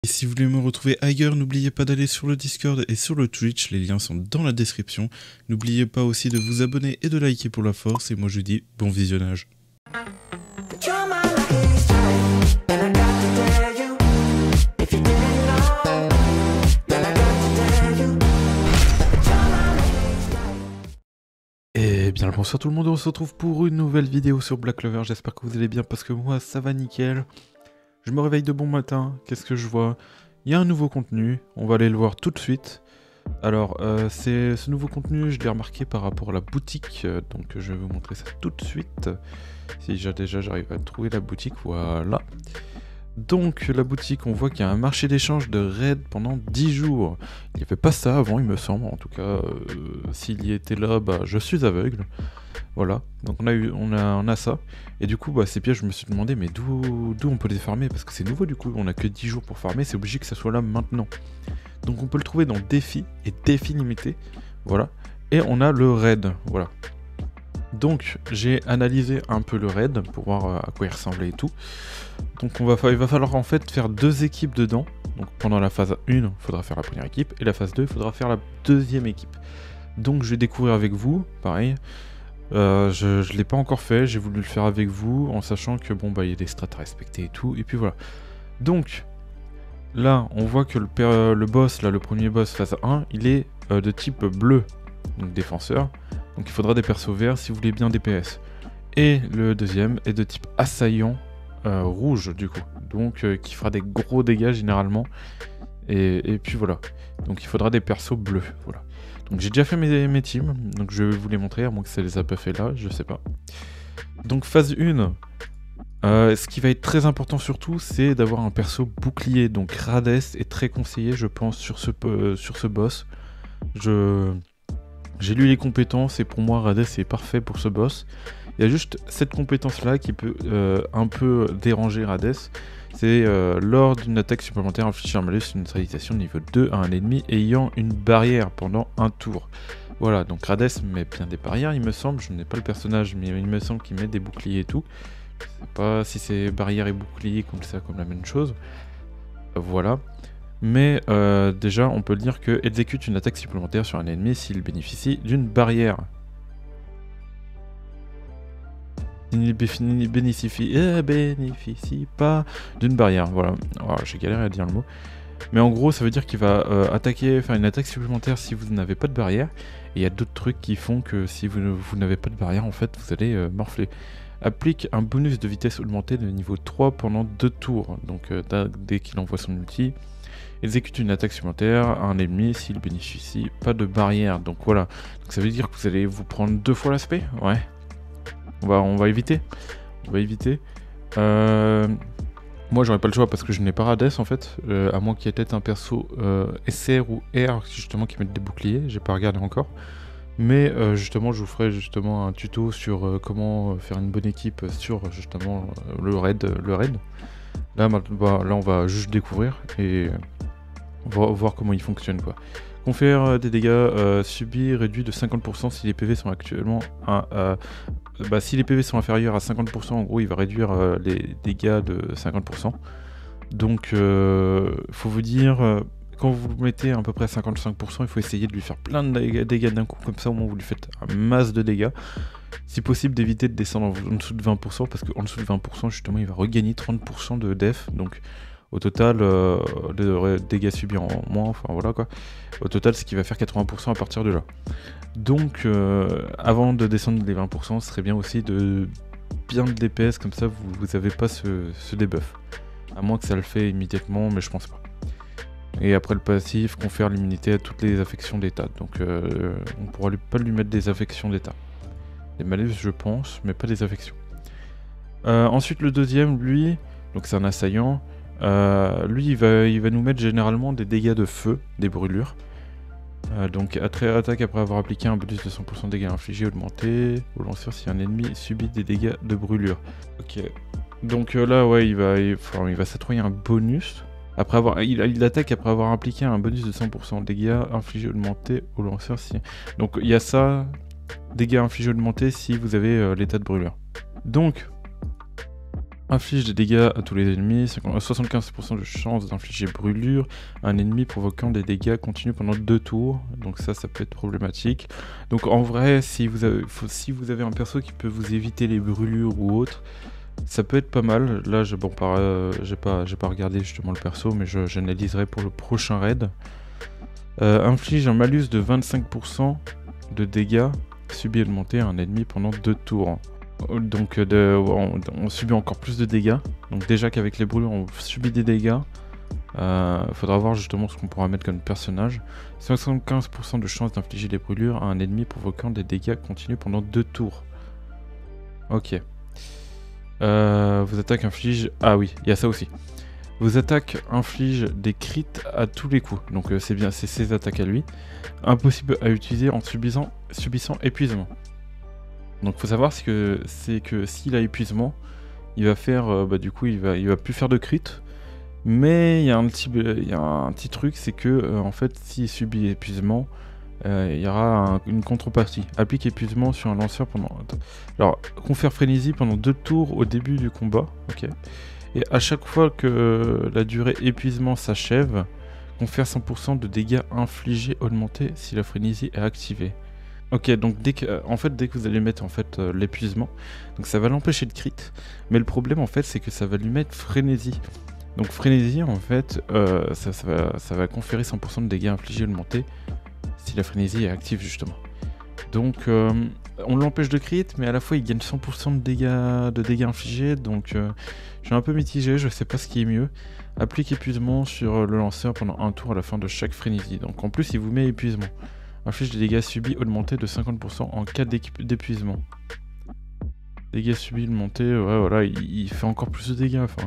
Et si vous voulez me retrouver ailleurs, n'oubliez pas d'aller sur le Discord et sur le Twitch, les liens sont dans la description. N'oubliez pas aussi de vous abonner et de liker pour la force, et moi je vous dis bon visionnage. Et bien le bonsoir tout le monde, on se retrouve pour une nouvelle vidéo sur Black Clover, j'espère que vous allez bien parce que moi ça va nickel. Je me réveille de bon matin, qu'est-ce que je vois? Il y a un nouveau contenu, on va aller le voir tout de suite. Alors, c'est ce nouveau contenu, je l'ai remarqué par rapport à la boutique, donc je vais vous montrer ça tout de suite. Si déjà j'arrive à trouver la boutique, voilà. Donc la boutique, on voit qu'il y a un marché d'échange de raids pendant 10 jours. Il n'y avait pas ça avant, il me semble, en tout cas, s'il y était là, bah je suis aveugle. Voilà, donc on a ça. Et du coup, bah, ces pièges, je me suis demandé, mais d'où on peut les farmer? Parce que c'est nouveau du coup, on a que 10 jours pour farmer, c'est obligé que ça soit là maintenant. Donc on peut le trouver dans défi et défi limité, voilà. Et on a le raid, voilà. Donc j'ai analysé un peu le raid pour voir à quoi il ressemblait et tout. Donc il va falloir en fait faire deux équipes dedans. Donc pendant la phase 1, il faudra faire la première équipe, et la phase 2, il faudra faire la deuxième équipe. Donc je vais découvrir avec vous, pareil. Je ne l'ai pas encore fait, j'ai voulu le faire avec vous, en sachant que bon bah il y a des strats à respecter et tout, et puis voilà. Donc là on voit que le boss, là, le premier boss phase 1, il est de type bleu, donc défenseur. Donc il faudra des persos verts si vous voulez bien DPS. Et le deuxième est de type assaillant rouge du coup, donc qui fera des gros dégâts généralement. Et puis voilà, donc il faudra des persos bleus, voilà. Donc j'ai déjà fait mes teams, donc je vais vous les montrer, à moins que ça les a pas fait là, je sais pas. Donc phase 1, ce qui va être très important surtout, c'est d'avoir un perso bouclier. Donc Rades est très conseillé, je pense, sur ce boss. J'ai lu les compétences et pour moi Rades est parfait pour ce boss. Il y a juste cette compétence là qui peut un peu déranger Rades. C'est lors d'une attaque supplémentaire, infliger un malus une neutralisation niveau 2 à un ennemi ayant une barrière pendant un tour. Voilà, donc Rades met bien des barrières, il me semble. Je n'ai pas le personnage, mais il me semble qu'il met des boucliers et tout. Je sais pas si c'est barrières et boucliers comme ça, comme la même chose. Voilà. Mais déjà, on peut dire que exécute une attaque supplémentaire sur un ennemi s'il bénéficie d'une barrière. Il ne bénéficie pas d'une barrière, voilà. Oh, j'ai galéré à dire le mot. Mais en gros, ça veut dire qu'il va faire une attaque supplémentaire si vous n'avez pas de barrière. Et il y a d'autres trucs qui font que si vous n'avez pas de barrière, en fait, vous allez morfler. Applique un bonus de vitesse augmentée de niveau 3 pendant 2 tours. Donc dès qu'il envoie son ulti, exécute une attaque supplémentaire à un ennemi s'il bénéficie pas de barrière. Donc voilà. Donc ça veut dire que vous allez vous prendre 2 fois l'aspect. Ouais. On va éviter. On va éviter. Moi j'aurais pas le choix parce que je n'ai pas Rades en fait. À moins qu'il y ait peut-être un perso SR ou R justement qui mette des boucliers. J'ai pas regardé encore. Mais justement je vous ferai justement un tuto sur comment faire une bonne équipe sur justement le raid. Là on va juste découvrir et on va voir comment il fonctionne quoi. Confère des dégâts subis réduits de 50% si les PV sont actuellement si les PV sont inférieurs à 50%, en gros il va réduire les dégâts de 50%. Donc faut vous dire, quand vous le mettez à peu près à 55%, il faut essayer de lui faire plein de dégâts d'un coup, comme ça au moins vous lui faites un masse de dégâts. Si possible d'éviter de descendre en dessous de 20%, parce qu'en dessous de 20% justement il va regagner 30% de def, donc au total, de dégâts subis en moins, enfin voilà quoi. Au total, c'est qu'il va faire 80% à partir de là. Donc, avant de descendre les 20%, ce serait bien aussi de bien de DPS, comme ça vous n'avez pas ce debuff. À moins que ça le fait immédiatement, mais je pense pas. Et après le passif, confère l'immunité à toutes les affections d'état. Donc, on pourra pas lui mettre des affections d'état. Des malus, je pense, mais pas des affections. Ensuite, le deuxième, lui, donc c'est un assaillant. Lui il va nous mettre généralement des dégâts de feu, des brûlures. Donc attaque après avoir appliqué un bonus de 100% de dégâts infligés augmenté au lanceur si un ennemi subit des dégâts de brûlure. Ok. Donc là ouais il va s'attribuer un bonus. Après avoir, il attaque après avoir appliqué un bonus de 100% de dégâts infligés augmenté au lanceur si. Donc il y a ça, dégâts infligés augmentés si vous avez l'état de brûlure. Donc Inflige des dégâts à tous les ennemis, 75% de chance d'infliger brûlure à un ennemi provoquant des dégâts continus pendant 2 tours. Donc ça peut être problématique. Donc en vrai, si vous avez un perso qui peut vous éviter les brûlures ou autre, ça peut être pas mal. Là, j'ai pas regardé justement le perso, mais j'analyserai pour le prochain raid. Inflige un malus de 25% de dégâts subis augmentés à un ennemi pendant 2 tours. Donc on subit encore plus de dégâts. Donc déjà qu'avec les brûlures on subit des dégâts. Faudra voir justement ce qu'on pourra mettre comme personnage. 75% de chance d'infliger des brûlures à un ennemi provoquant des dégâts continus pendant 2 tours. Ok. Vos attaques infligent... Ah oui, il y a ça aussi. Vos attaques infligent des crits à tous les coups. Donc c'est bien, c'est ses attaques à lui. Impossible à utiliser en subissant épuisement. Donc faut savoir que s'il a épuisement, il va faire, du coup il va plus faire de crit. Mais il y a un petit truc, c'est que en fait s'il subit épuisement, il y aura une contrepartie. Applique épuisement sur un lanceur pendant... Alors, confère frénésie pendant 2 tours au début du combat, ok. Et à chaque fois que la durée épuisement s'achève, confère 100% de dégâts infligés augmentés si la frénésie est activée. Ok, donc dès que vous allez mettre l'épuisement, donc ça va l'empêcher de crit, mais le problème en fait c'est que ça va lui mettre frénésie. Donc frénésie en fait, ça va conférer 100% de dégâts infligés augmentés si la frénésie est active justement. Donc on l'empêche de crit, mais à la fois il gagne 100% de dégâts infligés, donc je suis un peu mitigé, je sais pas ce qui est mieux. Applique épuisement sur le lanceur pendant un tour à la fin de chaque frénésie, donc en plus il vous met épuisement. Inflige des dégâts subis augmentés de 50% en cas d'épuisement. Dégâts subis augmentés, ouais voilà, il fait encore plus de dégâts, enfin...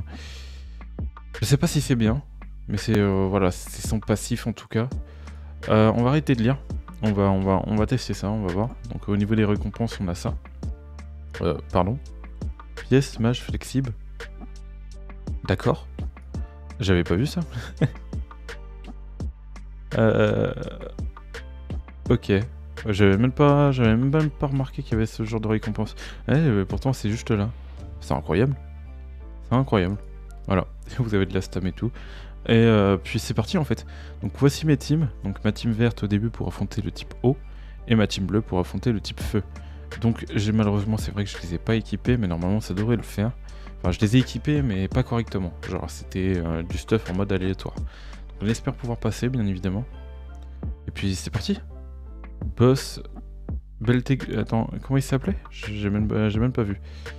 Je sais pas si c'est bien, mais c'est voilà, c'est son passif en tout cas. On va arrêter de lire, on va tester ça, on va voir. Donc au niveau des récompenses, on a ça. Pardon. Pièce, mage, flexible. D'accord. J'avais pas vu ça. Ok. J'avais même pas remarqué qu'il y avait ce genre de récompense. Pourtant c'est juste là. C'est incroyable. C'est incroyable. Voilà. Vous avez de la stam et tout. Et puis c'est parti en fait. Donc voici mes teams. Donc ma team verte au début pour affronter le type eau. Et ma team bleue pour affronter le type feu. Donc malheureusement c'est vrai que je les ai pas équipés. Mais normalement ça devrait le faire. Enfin je les ai équipés mais pas correctement. Genre c'était du stuff en mode aléatoire. Donc on espère pouvoir passer bien évidemment. Et puis c'est parti. Boss Attends, comment il s'appelait? J'ai même pas vu.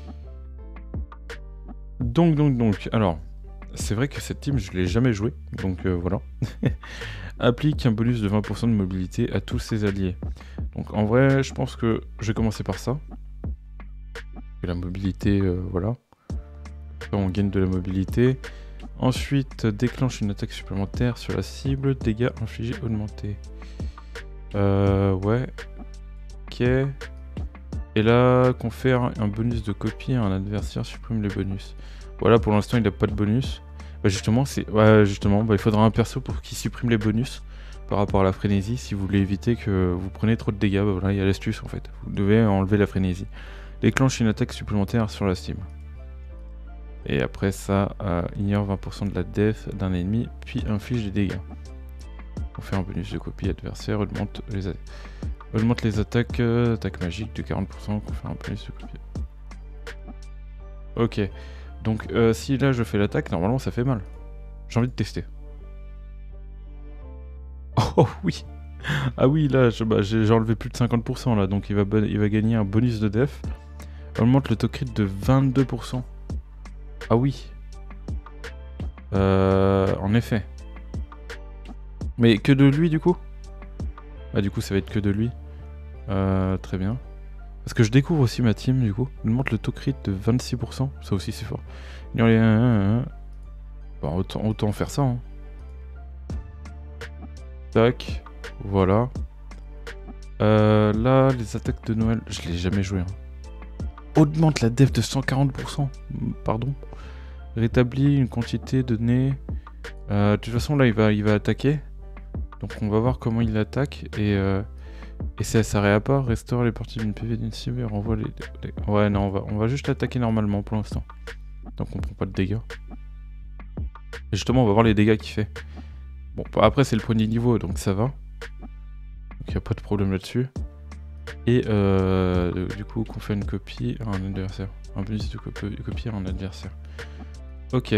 Donc, alors, c'est vrai que cette team, je l'ai jamais joué, donc voilà. Applique un bonus de 20% de mobilité à tous ses alliés. Donc en vrai, je pense que je vais commencer par ça. Et la mobilité, voilà. Après, on gagne de la mobilité. Ensuite, déclenche une attaque supplémentaire sur la cible, dégâts infligés augmentés. Ouais. Ok. Et là, confère un bonus de copie à un adversaire, supprime les bonus. Voilà, pour l'instant, il n'a pas de bonus. Bah justement, il faudra un perso pour qu'il supprime les bonus par rapport à la frénésie. Si vous voulez éviter que vous preniez trop de dégâts, bah voilà, il y a l'astuce en fait. Vous devez enlever la frénésie. Déclenche une attaque supplémentaire sur la cible. Et après ça, ignore 20% de la def d'un ennemi, puis inflige des dégâts. On fait un bonus de copie adversaire, augmente les attaques, attaque magique de 40%, qu'on fait un bonus de copie. Ok, donc si là je fais l'attaque, normalement ça fait mal. J'ai envie de tester. Oh oui. Ah oui, là j'ai enlevé plus de 50% là, donc il va gagner un bonus de def. Augmente le taux crit de 22%. Ah oui. En effet. Mais que de lui du coup? Ah du coup ça va être que de lui. Très bien. Parce que je découvre aussi ma team du coup. Il monte le taux crit de 26%. Ça aussi c'est fort. Bon, autant faire ça. Hein. Tac. Voilà. Là, les attaques de Noël, je l'ai jamais joué. Hein. Augmente la def de 140%. Pardon. Rétablit une quantité donnée. De toute façon là il va attaquer. Donc on va voir comment il attaque et ça réapparaît, restaure les parties d'une PV d'une cible et renvoie les... Ouais non, on va juste attaquer normalement pour l'instant. donc on prend pas de dégâts. Et justement, on va voir les dégâts qu'il fait. Bon, après, c'est le premier niveau, donc ça va. Donc il n'y a pas de problème là-dessus. Et du coup, qu'on fait une copie à un adversaire. Un bonus de copie à un adversaire. Ok.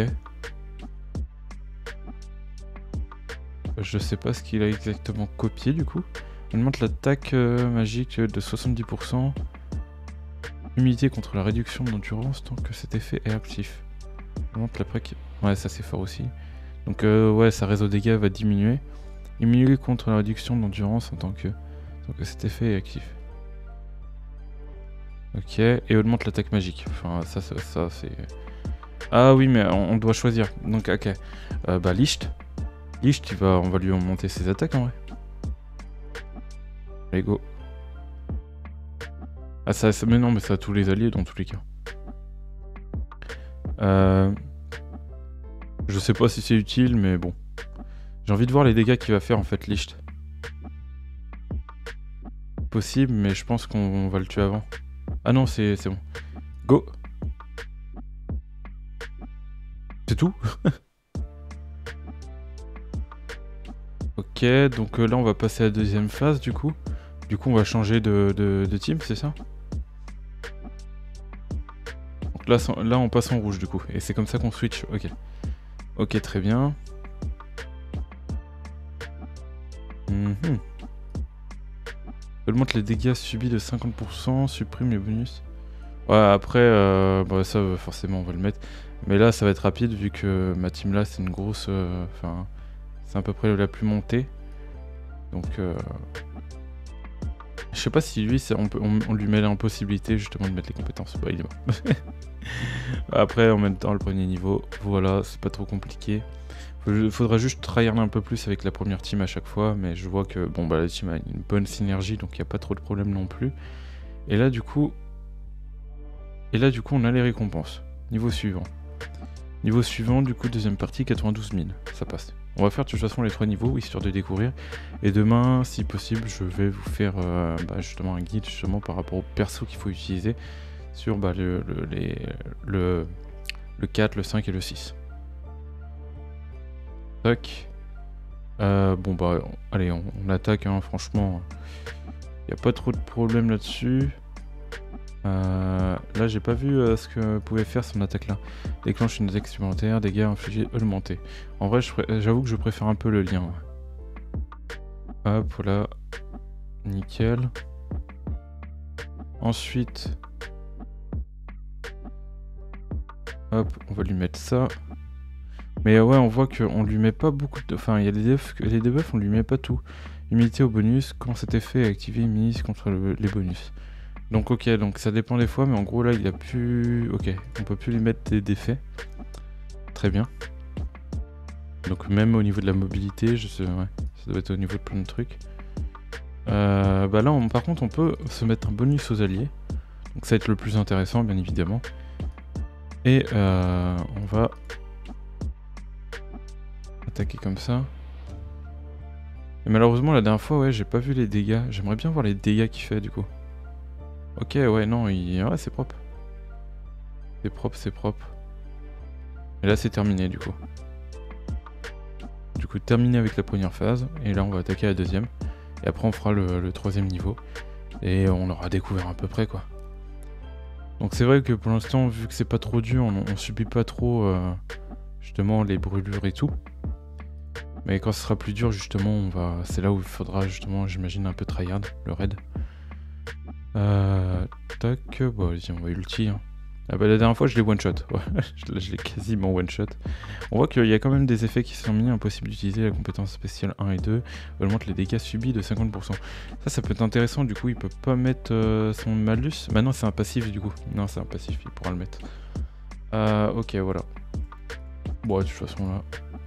Je sais pas ce qu'il a exactement copié du coup. Il montre l'attaque magique de 70%. Immunité contre la réduction d'endurance tant que cet effet est actif. Il montre l'après qui... Ouais, ça c'est fort aussi. Donc ouais, sa réseau dégâts va diminuer. Immunité contre la réduction d'endurance en tant que cet effet est actif. Ok, et augmente l'attaque magique. Enfin, ça c'est... Ah oui, mais on doit choisir. Donc ok. Bah Licht. Licht, on va lui augmenter ses attaques en vrai. Allez, go. Ah ça mais non, mais ça a tous les alliés dans tous les cas. Je sais pas si c'est utile, mais bon. J'ai envie de voir les dégâts qu'il va faire en fait, Licht. Possible, mais je pense qu'on va le tuer avant. Ah non, c'est bon. Go. C'est tout. Ok, donc là on va passer à la deuxième phase du coup. Du coup on va changer de team, c'est ça? Donc là on passe en rouge du coup. Et c'est comme ça qu'on switch, ok. Ok, très bien. Augmente les dégâts subis de 50%, supprime les bonus. Ouais, après, bah, ça forcément on va le mettre. Mais là ça va être rapide vu que ma team là c'est une grosse... Enfin, c'est à peu près la plus montée. Donc... Je sais pas si lui, on lui met l'impossibilité justement de mettre les compétences. Bah, il est mort. Après, en même temps, le premier niveau, voilà, c'est pas trop compliqué. Faudra juste tryhard un peu plus avec la première team à chaque fois, mais je vois que bon bah la team a une bonne synergie, donc il n'y a pas trop de problème non plus. Et là du coup, on a les récompenses. Niveau suivant. Niveau suivant, du coup, deuxième partie, 92 000. Ça passe. On va faire de toute façon les 3 niveaux, histoire de découvrir. Et demain, si possible, je vais vous faire justement un guide justement par rapport au perso qu'il faut utiliser sur le 4, le 5 et le 6. Tac. Bon bah, allez, on attaque, hein, franchement. Il n'y a pas trop de problème là-dessus. Là j'ai pas vu ce que pouvait faire son attaque là. Déclenche une attaque supplémentaire, dégâts infligés augmentés. En vrai j'avoue que je préfère un peu le lien. Hop, voilà. Nickel. Ensuite... Hop, on va lui mettre ça. Mais ouais, on voit qu'on lui met pas beaucoup de... Enfin, il y a les debuffs, on lui met pas tout. Immunité au bonus, quand cet effet est activé, immunise contre les bonus. Donc ok, donc ça dépend des fois, mais en gros là il a plus... Ok, on peut plus lui mettre des défaits. Très bien. Donc même au niveau de la mobilité, je sais, ouais, ça doit être au niveau de plein de trucs. Bah là par contre on peut se mettre un bonus aux alliés. Donc ça va être le plus intéressant bien évidemment. Et on va attaquer comme ça. Et malheureusement la dernière fois ouais j'ai pas vu les dégâts. J'aimerais bien voir les dégâts qu'il fait du coup. Ok, ouais, non, ouais, c'est propre. C'est propre, c'est propre. Et là, c'est terminé, du coup. Du coup, terminé avec la première phase. Et là, on va attaquer la deuxième. Et après, on fera le troisième niveau. Et on aura découvert à peu près, quoi. Donc, c'est vrai que pour l'instant, vu que c'est pas trop dur, on subit pas trop, justement, les brûlures et tout. Mais quand ce sera plus dur, justement, c'est là où il faudra, justement, j'imagine, un peu tryhard, le raid. Tac, bon vas-y on va ulti hein. Ah bah la dernière fois je l'ai one shot, ouais, je l'ai quasiment one shot. On voit qu'il y a quand même des effets qui sont mis, impossible d'utiliser la compétence spéciale 1 et 2, augmente les dégâts subis de 50%. Ça peut être intéressant, du coup il peut pas mettre son malus, bah non c'est un passif du coup, non c'est un passif, il pourra le mettre. Ok voilà. Bon de toute façon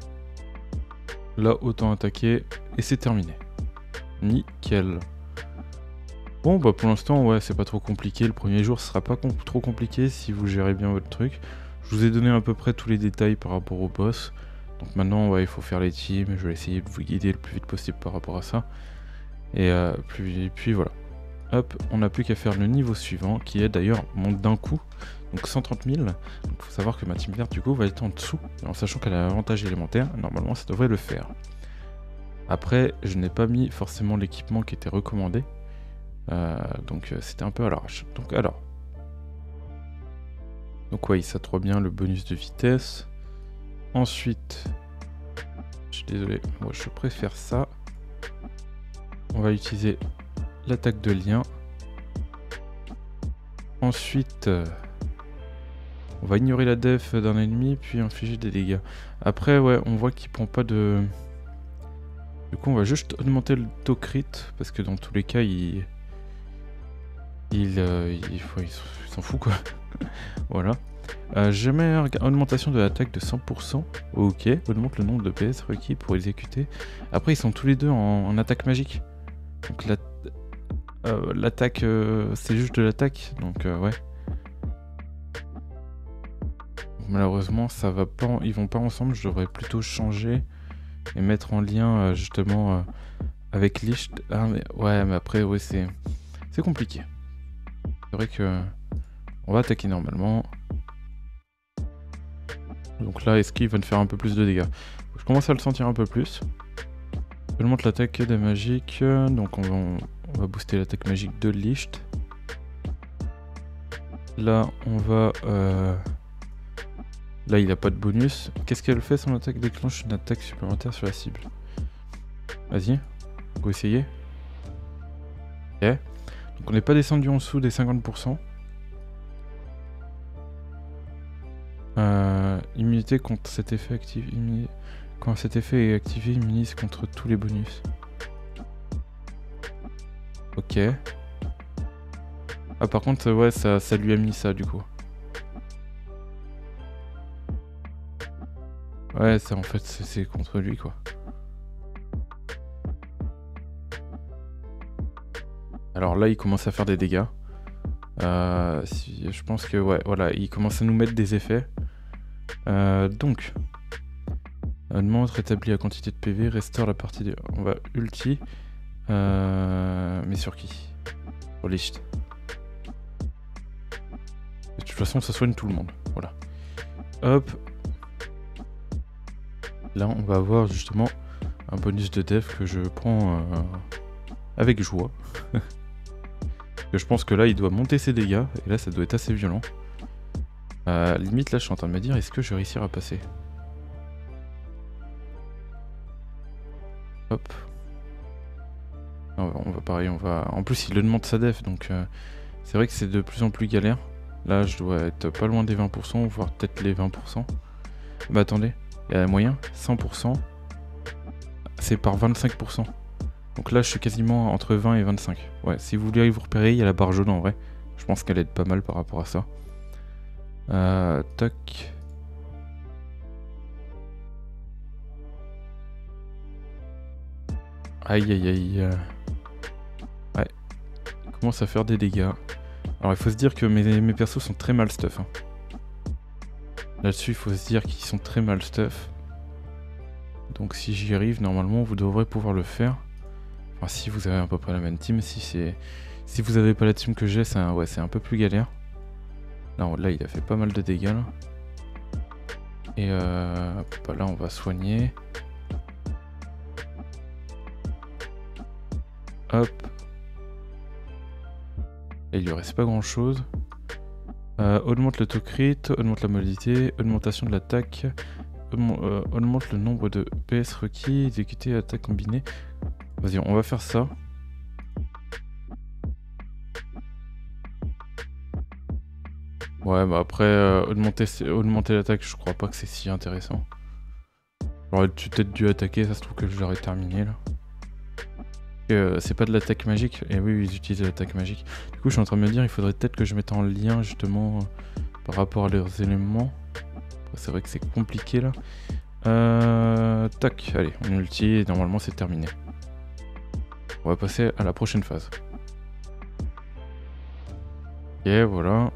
là autant attaquer et c'est terminé. Nickel. Bon bah pour l'instant ouais c'est pas trop compliqué, le premier jour ce sera pas trop compliqué si vous gérez bien votre truc. Je vous ai donné à peu près tous les détails par rapport au boss. Donc maintenant ouais il faut faire les teams, je vais essayer de vous guider le plus vite possible par rapport à ça. Et puis voilà. Hop, on n'a plus qu'à faire le niveau suivant, qui est d'ailleurs monte d'un coup, donc 130 000. Donc faut savoir que ma team verte du coup va être en dessous, en sachant qu'elle a avantage élémentaire, normalement ça devrait le faire. Après, je n'ai pas mis forcément l'équipement qui était recommandé, donc c'était un peu à l'arrache. Donc alors, donc ouais, il s'attroit bien le bonus de vitesse. Ensuite, je suis désolé, moi je préfère ça. On va utiliser l'attaque de lien. Ensuite, on va ignorer la def d'un ennemi, puis infliger des dégâts. Après, ouais, on voit qu'il prend pas de... Du coup, on va juste augmenter le taux crit, parce que dans tous les cas, il s'en fout, quoi. Voilà. Je mets augmentation de l'attaque de 100%. Ok, augmente le nombre de PS requis pour exécuter. Après, ils sont tous les deux en attaque magique. Donc l'attaque, c'est juste de l'attaque, donc ouais. Malheureusement, ça va pas, ils vont pas ensemble. Je devrais plutôt changer et mettre en lien justement avec Licht. Ah mais ouais, mais après ouais, c'est compliqué. C'est vrai que on va attaquer normalement. Donc là, est-ce qu'il va me faire un peu plus de dégâts? Je commence à le sentir un peu plus. Je monte l'attaque des magiques, donc on va booster l'attaque magique de Licht. Là, on va... Là, il a pas de bonus. Qu'est-ce qu'elle fait? Son attaque déclenche une attaque supplémentaire sur la cible. Vas-y, on va essayer. Ok. Donc on n'est pas descendu en dessous des 50%. Immunité contre cet effet actif. Quand cet effet est activé, immunise contre tous les bonus. Ok. Ah par contre, ouais, ça lui a mis ça du coup. Ouais, ça en fait, c'est contre lui quoi. Alors là, il commence à faire des dégâts. Je pense que, ouais, voilà, il commence à nous mettre des effets. Donc, demande rétablit la quantité de PV, restaure la partie de... On va ulti. Mais sur qui? Sur Licht. De toute façon, ça soigne tout le monde. Voilà. Hop. Là, on va avoir justement un bonus de def que je prends avec joie. Je pense que là, il doit monter ses dégâts. Et là, ça doit être assez violent. Limite, là, je suis en train de me dire, est-ce que je vais réussir à passer? Hop. On va pareil, on va... En plus, il le demande sa def, donc c'est vrai que c'est de plus en plus galère. Là, je dois être pas loin des 20%, voire peut-être les 20%. Bah attendez, il y a moyen, 100%. C'est par 25%. Donc là, je suis quasiment entre 20 et 25. Ouais, si vous voulez vous repérer, il y a la barre jaune en vrai. Je pense qu'elle aide pas mal par rapport à ça. Toc. Aïe aïe aïe. Ouais. Il commence à faire des dégâts. Alors il faut se dire que mes persos sont très mal stuff. Hein. Là-dessus, il faut se dire qu'ils sont très mal stuff. Donc si j'y arrive, normalement, vous devrez pouvoir le faire. Enfin, si vous avez à peu près la même team. Si vous avez pas la team que j'ai, c'est un peu plus galère. Là, il a fait pas mal de dégâts. Là. Et là, on va soigner. Hop. Et il lui reste pas grand chose. Augmente le taux crit, augmente la mobilité, augmentation de l'attaque, augmente le nombre de PS requis, exécuter attaque combinée. Vas-y, on va faire ça. Ouais, bah après, augmenter l'attaque, je crois pas que c'est si intéressant. J'aurais peut-être dû attaquer, ça se trouve que je l'aurais terminé là. C'est pas de l'attaque magique, et oui, ils utilisent l'attaque magique. Du coup, je suis en train de me dire, il faudrait peut-être que je mette en lien justement par rapport à leurs éléments. C'est vrai que c'est compliqué là. Tac, allez, on ulti et normalement c'est terminé. On va passer à la prochaine phase. Ok, voilà.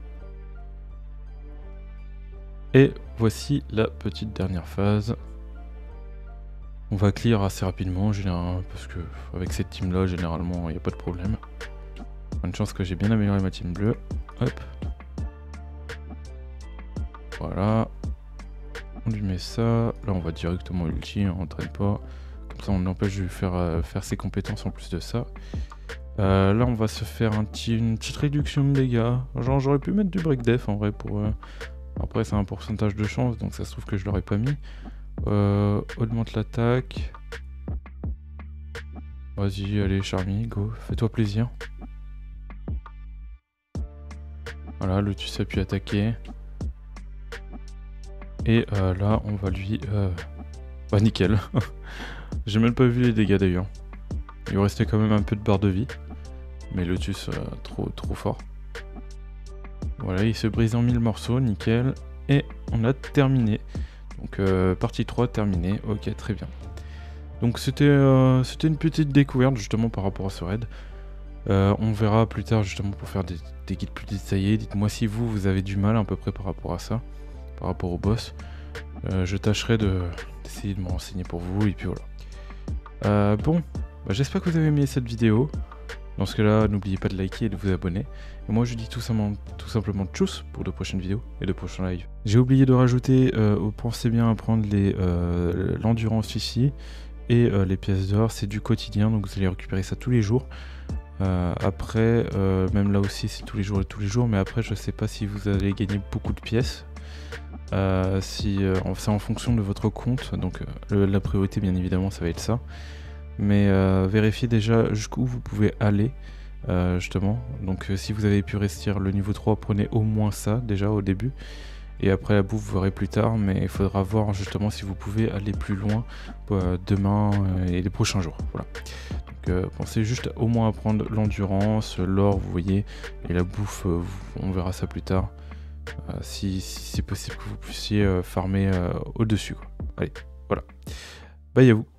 Et voici la petite dernière phase. On va clear assez rapidement, parce que avec cette team là, généralement, il n'y a pas de problème. Bonne chance que j'ai bien amélioré ma team bleue. Hop. Voilà. On lui met ça. Là, on va directement ulti, on traîne pas. Comme ça, on empêche de lui faire ses compétences en plus de ça. Là, on va se faire une petite réduction de dégâts. Genre, j'aurais pu mettre du break def en vrai pour... Après, c'est un pourcentage de chance, donc ça se trouve que je l'aurais pas mis. Augmente l'attaque. Vas-y, allez, Charmy, go. Fais-toi plaisir. Voilà, Lotus a pu attaquer. Et là, on va lui... Bah, nickel. J'ai même pas vu les dégâts d'ailleurs. Il lui restait quand même un peu de barre de vie. Mais Lotus, trop fort. Voilà, il se brise en 1000 morceaux, nickel. Et on a terminé. Donc, partie 3 terminée. Ok, très bien. Donc, c'était une petite découverte justement par rapport à ce raid. On verra plus tard justement pour faire des guides plus détaillés. Dites-moi si vous avez du mal à peu près par rapport à ça. Par rapport au boss. Je tâcherai d'essayer de me renseigner pour vous. Et puis voilà. Bon, bah, j'espère que vous avez aimé cette vidéo. Dans ce cas-là, n'oubliez pas de liker et de vous abonner. Et moi, je dis tout simplement tchuss pour de prochaines vidéos et de prochains lives. J'ai oublié de rajouter, pensez bien à prendre l'endurance ici et les pièces d'or. C'est du quotidien, donc vous allez récupérer ça tous les jours. Après, même là aussi, c'est tous les jours. Mais après, je sais pas si vous allez gagner beaucoup de pièces. C'est en fonction de votre compte. Donc, la priorité, bien évidemment, ça va être ça. Mais vérifiez déjà jusqu'où vous pouvez aller justement. Donc si vous avez pu réussir le niveau 3, prenez au moins ça déjà au début. Et après la bouffe, vous verrez plus tard. Mais il faudra voir justement si vous pouvez aller plus loin demain et les prochains jours. Voilà. Donc pensez juste au moins à prendre l'endurance, l'or, vous voyez. Et la bouffe, on verra ça plus tard. Si c'est possible que vous puissiez farmer au-dessus. Allez, voilà. Bye à vous.